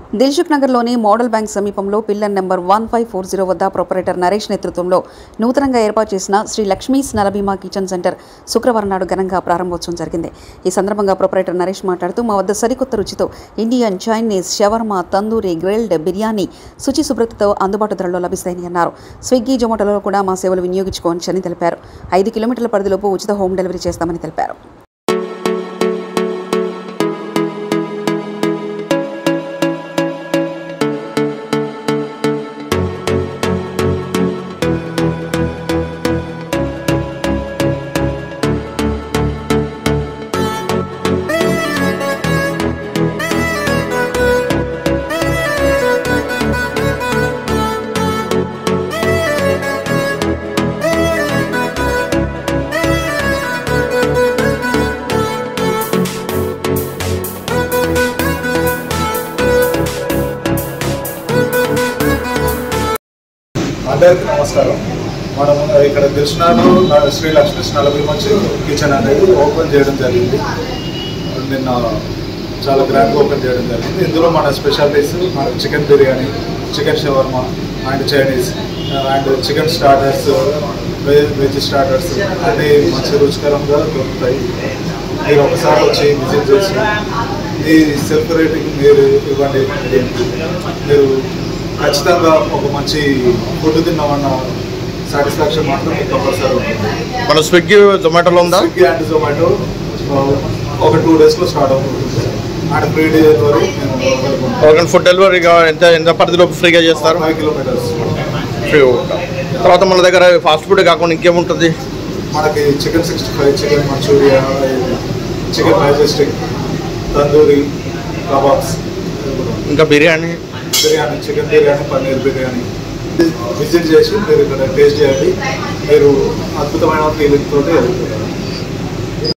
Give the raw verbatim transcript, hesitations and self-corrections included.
దిల్సుఖ్ నగర్లోని model bank సమీపంలో pillar number one five four zero వద్ద ప్రొపరేటర్ నరేష్ నేతృత్వంలో నూతనంగా ఏర్పాటు చేసిన శ్రీ లక్ష్మీస్ నలభీమా కిచెన్ సెంటర్ శుక్రవారం నాడు ఘనంగా ప్రారంభోత్సవం జరిగింది. ఈ సందర్భంగా ప్రొపరేటర్ నరేష్ మాట్లాడుతూ, మా వద్ద సరికొత్త రుచితో Indian, Chinese, shawarma, tandoori, grilled, biryani శుచి శుభ్రతతో అందుబాటు ధరలో లభిస్తాయని అన్నారు. స్విగ్గీ, జొమాటోలో కూడా మా సేవలు వినియోగించుకోవచ్చని తెలిపారు. ఐదు కిలోమీటర్ల పరిధిలోపు ఉచిత హోమ్ డెలివరీ చేస్తామని తెలిపారు. అందరికీ నమస్కారం. మనం ఇక్కడ దిల్సుఖ్నగర్లో శ్రీ లక్ష్మీస్ నలభీమా కిచెన్ అనేది ఓపెన్ చేయడం జరిగింది. నిన్న చాలా గ్రాండ్గా ఓపెన్ చేయడం జరిగింది. ఇందులో మన స్పెషాలిటీస్ మన chicken biryani, chicken shawarma and Chinese and chicken starters, veg veg starters అన్నీ మంచి రుచికరంగా దొరుకుతాయి. మీరు ఒకసారి వచ్చి విజిట్ చేసి ఈ సెల్ఫ్ రేటింగ్ మీరు ఇవ్వండి. మీరు ఖచ్చితంగా ఒక మంచి ఫుడ్ తిన్నామన్న సాటిస్ఫాక్షన్ మాత్రం కంపల్సరీ ఉంటుంది. మన స్విగ్గీ, జొమాటోలో ఉందా? స్విగ్గీ అండ్ జొమాటో ఒక టూ డేస్లో స్టార్ట్ అవుతుంది అండ్ ఫ్రీ డెలివరీ మేము ఫుడ్ డెలివరీ ఎంత ఎంత పరిధిలో ఫ్రీగా చేస్తారు? ఫైవ్ కిలోమీటర్స్ ఫ్రీ ఉంటాం. తర్వాత మన దగ్గర ఫాస్ట్ ఫుడ్ కాకుండా ఇంకేముంటుంది? మనకి chicken sixty five, chicken manchuria, chicken majestic, tandoori, kebabs, ఇంకా బిర్యానీ బిర్యానీ చికెన్ బిర్యానీ, పన్నీర్ బిర్యానీ. విజిట్ చేసి మీరు ఇక్కడ టేస్ట్ చేయండి. మీరు అద్భుతమైన ఫీలింగ్ తోటి వెళ్తున్నారు.